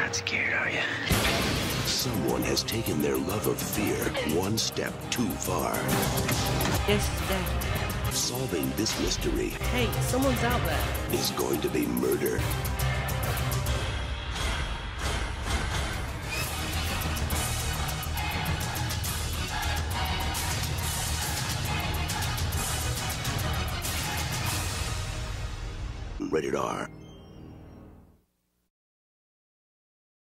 not scared, are you? Someone has taken their love of fear one step too far. Yes, Dad. Solving this mystery Hey, someone's out there. is going to be murder. Rated R.